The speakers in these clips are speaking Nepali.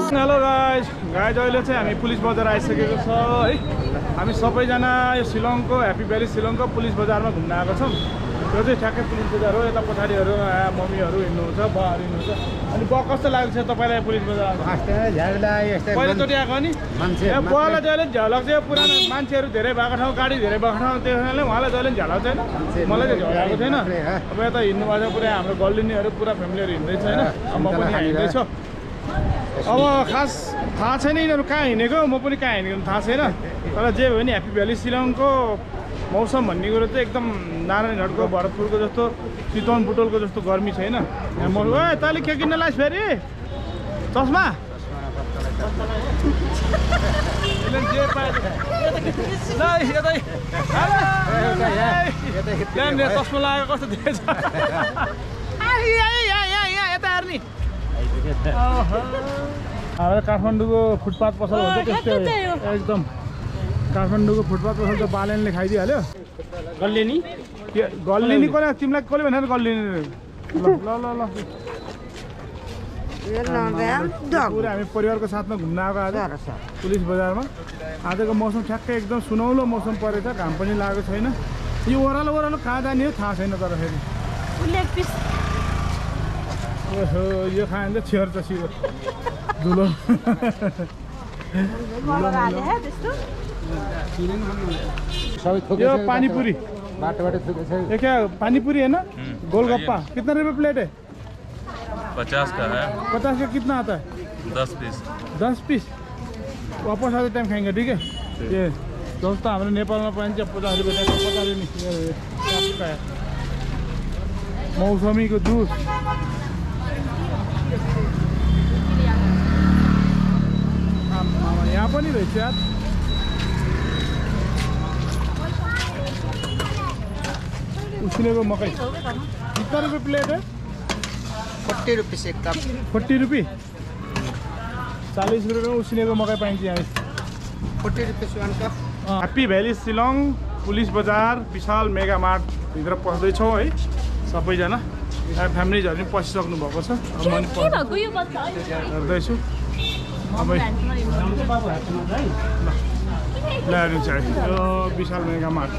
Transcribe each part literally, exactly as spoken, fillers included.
हेलो गाइज गाइज अहिले चाहिँ हामी पुलिस बजार आइसकेको छ है। हामी सबैजना यो शिलङको ह्याप्पी भ्याली शिलङको पुलिस बजारमा घुम्न आएको छौँ। यो चाहिँ ठ्याक्कै पुलिस बजार हो। यता पछाडिहरू मम्मीहरू हिँड्नुहुन्छ, बुवाहरू हिँड्नुहुन्छ। अनि बुवा कस्तो लागेको छ तपाईँलाई पुलिस बजारमा? पहिलोचोटि आएको नि बुवालाई जहिले झलक चाहिँ पुरानो मान्छेहरू धेरै भएको ठाउँ, गाडी धेरै भएको ठाउँ, त्यो कारणले उहाँलाई जहिले झलक छैन। मलाई चाहिँ झलाएको छैन। अब यता हिँड्नु भएको छ पुरै हाम्रो गल्लिनीहरू पुरा फ्यामिलीहरू हिँड्दैछ होइन। म पनि हिँड्दैछु। अब खास थाहा छैन यिनीहरू कहाँ हिँडेको, म पनि कहाँ हिँडेको थाहा छैन। तर जे भयो नि ह्याप्पी भ्याली शिलङको मौसम भन्ने कुरो चाहिँ एकदम नारायणघाटको भरतपुरको जस्तो चितवन बुटोलको जस्तो गर्मी छैन। म ओ तैँले के किन्न लाइस् फेरि चस्मा? चस्मा लगाएको कस्तो देखेछ? यता हेर्ने हाम्रो काठमाडौँको फुटपाथ पसल हुन्छ त्यस्तै एकदम। काठमाडौँको फुटपाथ पसल त बालेनले खाइदिइहाल्यो। गल्लिनी के गल्लिनी को तिमीलाई कसले भनेर गल्लिनी? ल ल ल पुरा हामी परिवारको साथमा घुम्न आएको आज पुलिस बजारमा। आजको मौसम ठ्याक्कै एकदम सुनौलो मौसम परेछ, घाम पनि लागेको छैन। यो ओह्रालो ओह्रालो कहाँ जाने हो थाहा छैन। तर फेरि ओहो यो खायो भने त छेर्छ सिधो धुलो। यो पानीपुरी ये क्या पानीपुरी है ना? गोलगप्पा कितना रुपये प्लेट है? पचास का है। पचास का कितना आता है? दस पीस। दस पीस वापस आते टाइम खाएंगे ठीक है। ये दोस्तों हमारे नेपाल में पानी पचास रुपये पता नहीं। मौसमी को जूस यहाँ पनि रहेछ यार। उसिनेको मकै कितना रुपये प्लेट है? फोर्टी रुपीस एक कप। फोर्टी रुपये चालीस रुपये में उसिनेको मकै पाइन्छ यहाँ। Forty rupees one cup. Happy valley Shillong police बजार विशाल मेगा मार्ट भित्र पस्दैछौँ है। सबैजना फ्यामिलीजहरू पनि पसिसक्नु भएको छ। म पनि हेर्दैछु। अब ल्याएर चाहिँ यो विशाल मेगा मार्ट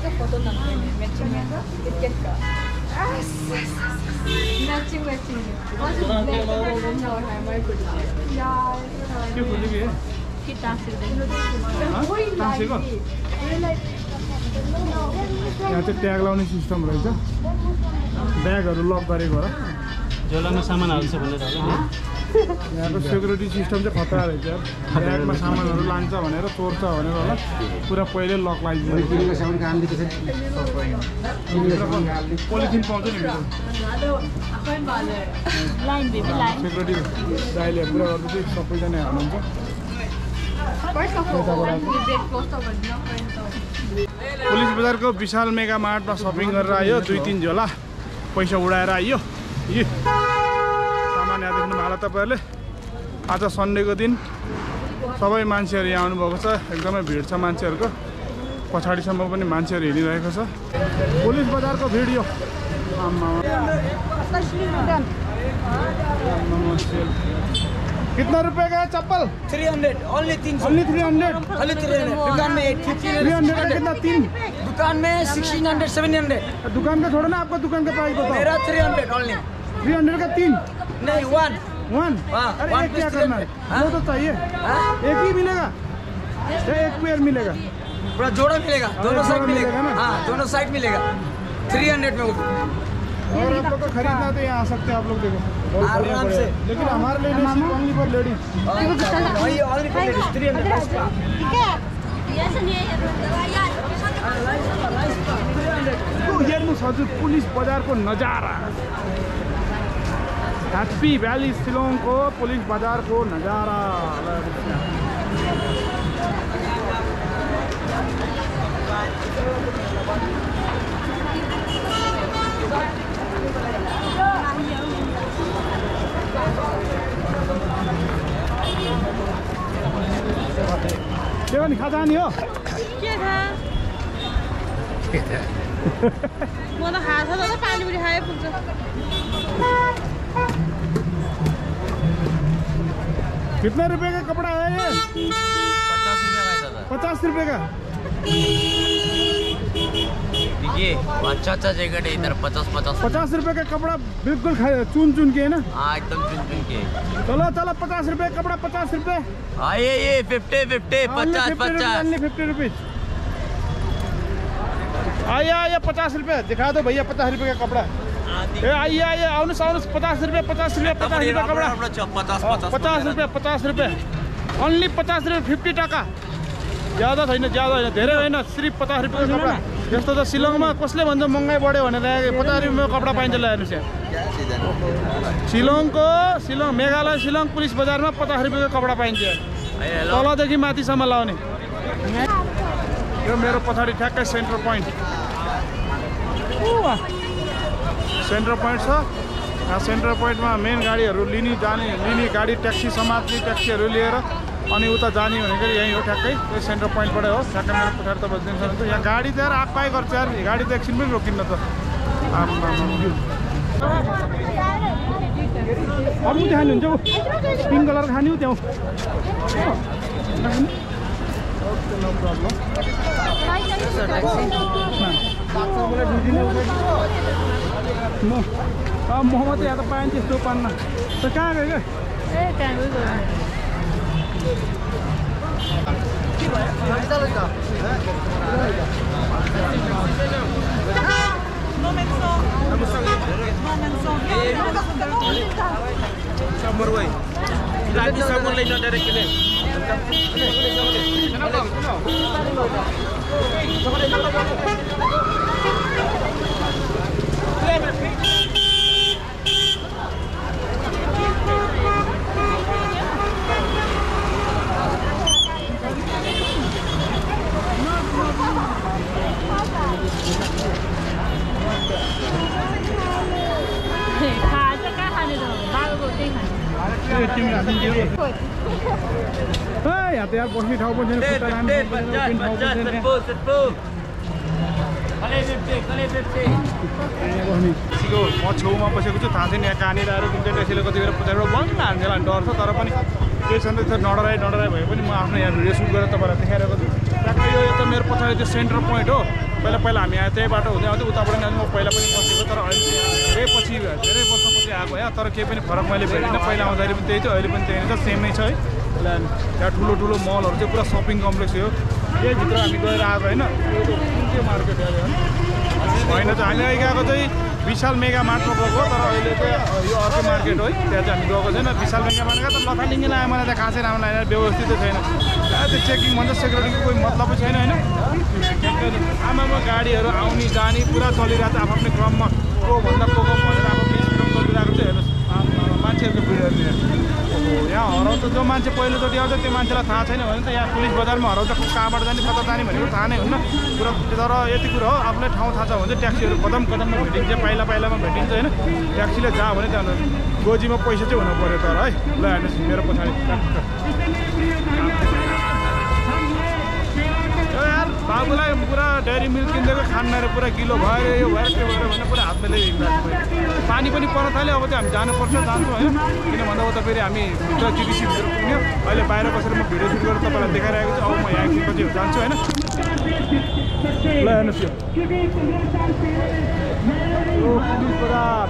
के खोजेको यहाँ चाहिँ ट्याग लाउने सिस्टम रहेछ। ब्यागहरू लक गरेको हो र झोलामा सामान हाल्छ भनेर होला। यहाँको सेक्युरिटी सिस्टम चाहिँ खतरा रहेछ। ब्यागमा सामानहरू लान्छ भनेर चोर्छ भनेर होला पुरा पहिले लक लगाइदिन्छ। पोलिथिन पाउँछ नि सेक्युरिटी दाइले पुरा गर्दै सबैजना हाल्नुहुन्छ। पुलिस बजारको विशाल मेगा मार्टमा सपिङ गरेर आयो। दुई तिन झोला पैसा उडाएर आइयो। यी सामान यहाँ देख्नु होला तपाईँहरूले। आज सन्डेको दिन सबै मान्छेहरू यहाँ आउनुभएको छ। एकदमै भिड छ मान्छेहरूको। पछाडिसम्म पनि मान्छेहरू हिँडिरहेको छ। पुलिस बजारको भिडियो कितना रुपए का चप्पल? थ्री हंड्रेड ओनली तीन सौ। Only three hundred only three hundred. दुकान में एट फिफ्टी। थ्री हंड्रेड का कितना? तीन। दुकान में सिक्सटीन हंड्रेड सेवन हंड्रेड। दुकान का छोड़ो ना, आपका दुकान का प्राइस बताओ। मेरा three hundred only. Three hundred का तीन? नहीं वन वन। अरे एक क्या करना है? वो तो चाहिए। एक ही मिलेगा? एक पेयर मिलेगा? पूरा जोड़ा मिलेगा, दोनों साइड मिलेगा ना? हाँ दोनों साइड मिलेगा। थ्री हंड्रेड में। और आप लोग को खरीदना तो यहाँ आ सकते हैं आप लोग। देखो आराम से। लेकिन हमारे ladies only for ladies. Three hundred. हेर्नुहोस् हजुर पुलिस बजारको नजारा। ह्याप्पी भ्याली शिलङको पुलिस बजारको नजारा। के भने खाजा नि हो के थाहा म त खाछ त पानीपुरी खाए पुग्छ। कितना रुपए का कपड़ा है ये? पचास रुपये का है दादा। पचास रुपए का। देखिए अच्छा अच्छा जैकेट है इधर पचास पचास पचास रुपए का कपड़ा बिल्कुल चुन चुन के है ना। हाँ एकदम चुन चुन के। चलो चलो पचास रुपए कपड़ा पचास रुपए। हाँ ये ये फिफ्टी फिफ्टी पचास पचास फिफ्टी रुपीज। आइए आइए पचास रुपए दिखा दो भैया पचास रुपए का कपड़ा। ए आइए आइए आउनुहोस् आउनुहोस् पचास रुपये पचास रुपये पचास रुपये कपडा पचास पचास रुपये पचास रुपये ओन्ली पचास रुपये फिफ्टी टका ज्यादा छैन ज्यादा होइन धेरै होइन सिर्फ पचास रुपियाँको कपडा। यस्तो त शिलङमा कसले भन्छ महँगाइ बढ्यो भनेर पचास रुपियाँको कपडा पाइन्छ ल हेर्नुहोस् यहाँ शिलङको शिलङ मेघालय शिलङ पुलिस बजारमा पचास रुपियाँको कपडा पाइन्छ तलदेखि माथिसम्म लाउने। यो मेरो पछाडि ठ्याक्कै सेन्टर पोइन्ट सेन्टर पोइन्ट छ। सेन्टर पोइन्टमा मेन गाडीहरू लिने जाने लिने गाडी ट्याक्सी समात्ने ट्याक्सीहरू लिएर अनि उता जाने भनेको यहीँ हो ठ्याक्कै यो सेन्टर पोइन्टबाट हो। ठ्याक्कै मेरो पछाडि त बस्दैन यहाँ गाडी त यार आग पाइ गर्छ यार गाडी त एकछिन पनि रोकिन्न त। अरू खाने हुन्छ पिङ्क कलर खाने हो त्यहाँ नो प्रब्लम। मोहम्मद यहाँ त पाइन्छ यस्तो पान्न त कहाँ गयो यहाँ त यार बस्ने ठाउँ पनि छैन म छेउमा बसेको छु थाहा छैन यहाँ कहाँनिर आएर कुन चाहिँ ट्याक्सीले कति बेला पछाडि बन्द हान्थेलाई डर छ तर पनि केही छैन त्यो नडराइ नडराइ भए पनि म आफ्नो यहाँ भिडियो सुट गरेर तपाईँलाई देखाइरहेको छु। ट्याक्कै यो त मेरो पछाडि त्यो सेन्टर पोइन्ट हो। पहिला पहिला हामी यहाँ त्यही बाटो हुँदै आउँथ्यो उताबाट नि म पहिला पनि बसेको तर अहिले धेरै पछि धेरै वर्षपछि आएको यहाँ तर केही पनि फरक मैले भेटिनँ। पहिला आउँदाखेरि पनि त्यही थियो अहिले पनि त्यही छ सेमै छ है। यहाँ ठुलो ठुलो मलहरू चाहिँ पुरा सपिङ कम्प्लेक्स हो यही भित्र हामी गएर आएको होइन। यो कुन चाहिँ मार्केट होइन चाहिँ हामी अहिले गएको चाहिँ विशाल मेगा मार्टमा गएको तर अहिले चाहिँ यो अर्को मार्केट हो है त्यहाँ चाहिँ हामी गएको छैन। विशाल मेगा मार्ट त लथालिङ्गे लाग्यो मलाई त खासै राम्रो लागेन व्यवस्थित छैन त्यो चेकिङ भन्छ सेक्युरिटीको कोही मतलबै छैन होइन। आमामा गाडीहरू आउने जाने पुरा चलिरहेको छ आफ्नो क्रममा को भन्दा को को भनेर आफ्नो स्पिडमा चलिरहेको छ हेर्नुहोस् मान्छेहरूको भिडहरू यहाँ हराउँछ जो मान्छे पहिलोचोटि आउँछ त्यो मान्छेलाई थाहा छैन भने त यहाँ पुलिस बजारमा हराउँछ कहाँबाट जाने कता जाने भनेको थाहा नै हुन्न पुरा। तर यति कुरो हो आफूलाई ठाउँ थाहा छ भने चाहिँ ट्याक्सीहरू कदम कदममा भेटिन्छ पाइला पाइलामा भेटिन्छ होइन। ट्याक्सीले जा भने त्यहाँ गोजीमा पैसा चाहिँ हुनु पऱ्यो तर है ल हेर्नुहोस् मेरो पछाडि यार बाबुलाई पुरा डेरी मिल्क किनिदिएको खान्नेर पुरा किलो भएर यो भएर त्यो भएर भने पुरा हातमा ल्याइदिएको पानी पनि पर्न थाल्यो। अब चाहिँ हामी जानुपर्छ जान्छौँ होइन किन भन्दा उता फेरि हामी भित्र जिडिसी भित्र पुग्यो अहिले बाहिर बसेर म भिडियो सुट गरेर तपाईँलाई देखाइरहेको छु। अब म यहाँ एकछिनपछि जान्छु होइन ल हेर्नुहोस् यो पुलिस बजार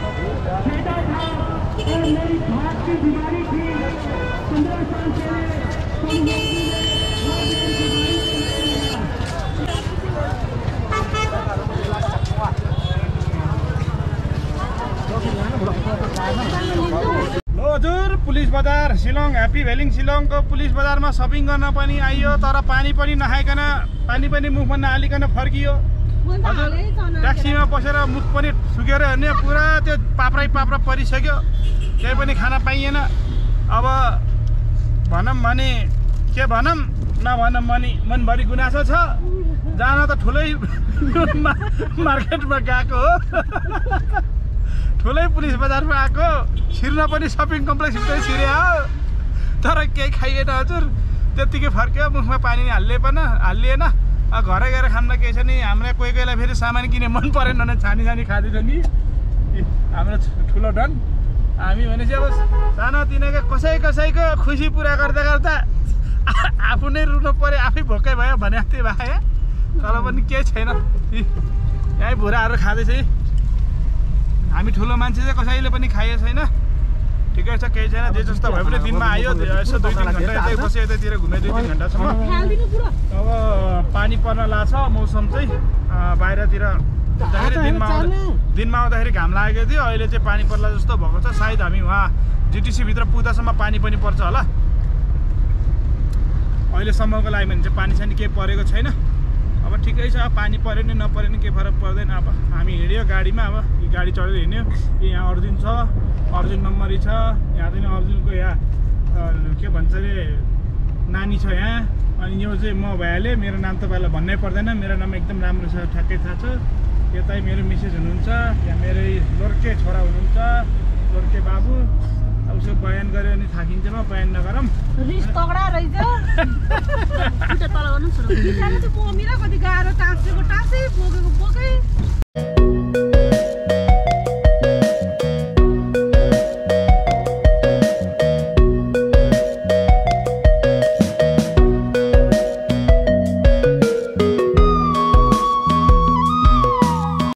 हजुर पुलिस बजार शिलङ ह्याप्पी भ्यालिङ शिलङको पुलिस बजारमा सपिङ गर्न पनि आइयो तर पानी पनि नखाइकन पानी पनि मुखमा नहालिकन फर्कियो। हजुर ट्याक्सीमा बसेर मुख पनि सुकेर हेर्ने पुरा त्यो पाप्रै पाप्रा परिसक्यो केही पनि खान पाइएन। अब भनौँ भने के भनौँ नभनौँ भने मनभरि गुनासो छ जान त ठुलै मार्केटमा गएको हो ठुलै पुलिस बजारमा आएको छिर्न पनि सपिङ कम्प्लेक्स भित्रै छिर्यो तर केही खाइएन हजुर त्यत्तिकै फर्क्यो मुखमा पानी हाल्ले पनि हालिएन। घरै गएर खान्न केही छ नि हामीलाई कोही कोहीलाई फेरि सामान किने मन परेन भने छानी छानी खाँदैछ नि हाम्रो ठुलो डन हामी भनेपछि अब सानोतिनाका कसै कसैको खुसी पुरा गर्दा गर्दा आफू नै रुनु पर्यो आफै भोकै भयो भने जस्तै भयो तर पनि केही छैन यहीँ भुराहरू खाँदैछ है हामी ठुलो मान्छे चाहिँ कसैले पनि खाइएको छैन ठिकै छ केही छैन जे जस्तो भए पनि दिनमा आयो यसो दुई तिन घन्टा यतै बस्यो यतैतिर घुमे दुई तिन घन्टासम्म अब पानी पर्न लाग्छ मौसम चाहिँ बाहिरतिर दिनमा आउँदा दिनमा आउँदाखेरि घाम लागेको थियो अहिले चाहिँ पानी पर्ला जस्तो भएको छ सायद हामी उहाँ जिटिसीभित्र पुग्दासम्म पानी पनि पर्छ होला अहिलेसम्मको लागि भने चाहिँ पानी सानी केही परेको छैन अब ठिकै छ पानी पऱ्यो नि नपऱ्यो नि केही फरक पर्दैन अब हामी हिँड्यो गाडीमा अब गाडी चढेर हिँड्यो यहाँ अर्जुन छ अर्जुन नम्बरी छ यहाँ पनि अर्जुनको यहाँ के भन्छ अरे नानी छ यहाँ अनि यो चाहिँ म भइहालेँ मेरो नाम तपाईँलाई भन्नै पर्दैन मेरो नाम एकदम राम्रो छ ठ्याक्कै थाहा छ यतै मेरो मिसेज हुनुहुन्छ यहाँ मेरै लोर्के छोरा हुनुहुन्छ लोर्के बाबु अब उसो बयान गऱ्यो भने थाकिन्छ म बयान नगरौँ रिस तगडा रहेछ खुट्टा तल गर्नु छोड्नु बिचारा चाहिँ मम्मी र कति गाह्रो टाँसेको टाँसै बोकेको बोकै